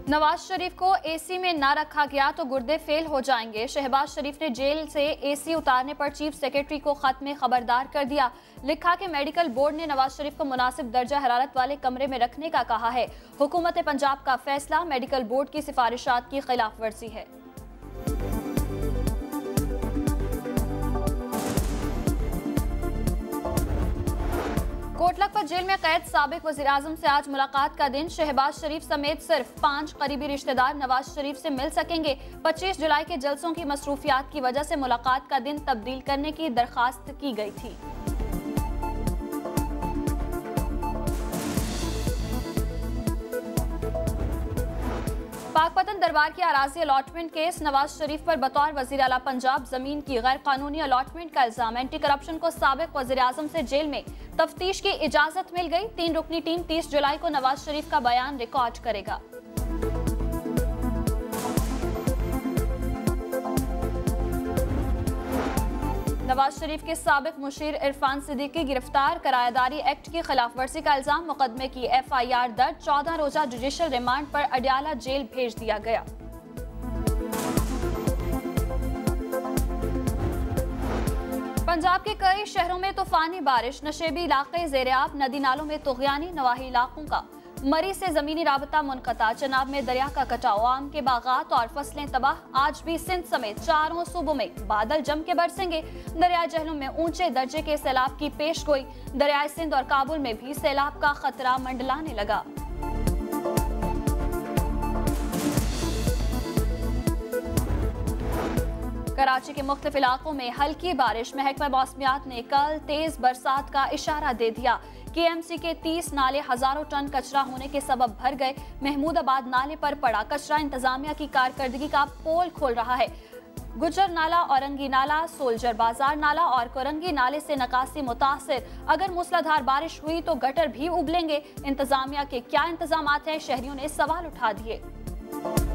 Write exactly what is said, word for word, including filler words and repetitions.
नवाज शरीफ को एसी में ना रखा गया तो गुर्दे फेल हो जाएंगे। शहबाज शरीफ ने जेल से एसी उतारने पर चीफ सेक्रेटरी को खत में खबरदार कर दिया। लिखा कि मेडिकल बोर्ड ने नवाज शरीफ को मुनासिब दर्जा हरारत वाले कमरे में रखने का कहा है। हुकूमत पंजाब का फैसला मेडिकल बोर्ड की सिफारिशात की खिलाफ वर्जी है। कोटलखपत जेल में कैद साबिक वज़ीर आज़म से आज मुलाकात का दिन। शहबाज शरीफ समेत सिर्फ पांच करीबी रिश्तेदार नवाज शरीफ से मिल सकेंगे। पच्चीस जुलाई के जलसों की मसरूफियात की वजह से मुलाकात का दिन तब्दील करने की दरखास्त की गई थी। पाकपतन दरबार की अराजी अलॉटमेंट केस। नवाज शरीफ पर बतौर वजीर आला पंजाब जमीन की गैर कानूनी अलॉटमेंट का इल्जाम। एंटी करप्शन को साबिक वजीर आजम से जेल में तफ्तीश की इजाजत मिल गई। तीन रुकनी टीम तीस जुलाई को नवाज शरीफ का बयान रिकॉर्ड करेगा। नवाज शरीफ के साबिक मुशीर इरफान सिद्दीकी गिरफ्तार। किरायादारी एक्ट की खिलाफ वर्जी का इल्जाम। मुकदमे की एफ आई आर दर्ज। चौदह रोजा जुडिशल रिमांड पर अडियाला जेल भेज दिया गया। पंजाब के कई शहरों में तूफानी बारिश। नशेबी इलाके ज़ेर-ए-आब। नदी नालों में तुग़यानी। नवाही इलाकों का मरी से जमीनी राबता मुनक़ता। चनाब में दरिया का कटाव। आम के बागात और फसलें तबाह। आज भी सिंध समेत चारों सूबों में बादल जम के बरसेंगे। दरियाए जहलम में ऊंचे दर्जे के सैलाब की पेशगोई। दरियाए सिंध और काबुल में भी सैलाब का खतरा मंडलाने लगा। कराची के मुख्तलिफ इलाकों में हल्की बारिश। महकमा मौसमियात ने कल तेज बरसात का इशारा दे दिया। के एम सी के तीस नाले हजारों टन कचरा होने के सबब भर गए। महमूदाबाद नाले पर पड़ा कचरा इंतजामिया की कारकर्दगी का पोल खोल रहा है। गुजर नाला, औरंगी नाला, सोल्जर बाजार नाला और कोरंगी नाले से निकासी मुतासिर। अगर मूसलाधार बारिश हुई तो गटर भी उबलेंगे। इंतजामिया के क्या इंतजामात हैं, शहरियों ने सवाल उठा दिए।